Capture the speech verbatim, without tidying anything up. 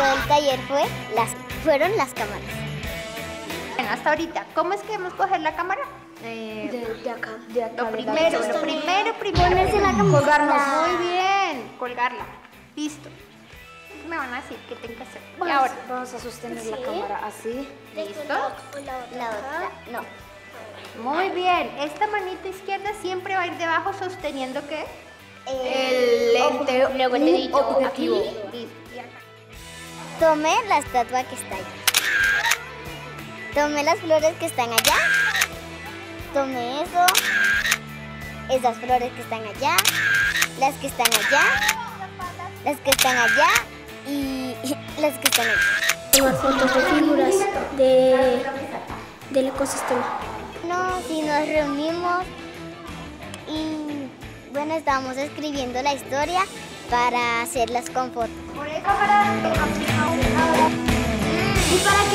del taller fue las, fueron las cámaras. Bueno, hasta ahorita, ¿cómo es que debemos coger la cámara? Eh, De, de acá, de acá. lo de primero, la- lo primero, primero. Ponerse la cámara. Colgarnos. Muy bien, colgarla. Listo. Me van a decir qué tengo que hacer. Y Vamos, ahora, vamos a sostener la Sí. cámara así. ¿listo? La otra, no. Muy bien. Esta manita izquierda siempre va a ir debajo sosteniendo ¿qué? El lente. luego el dedito objetivo. aquí. Listo. Y acá. Tomé la estatua que está allá. Tomé las flores que están allá. Tomé eso. Esas flores que están allá. Las que están allá. Las que están allá. Y las que están allá. Tomar fotos de figuras de, del ecosistema. No, si nos reunimos y bueno, estábamos escribiendo la historia para hacerlas con fotos. Por eso, cámara. ¿Y para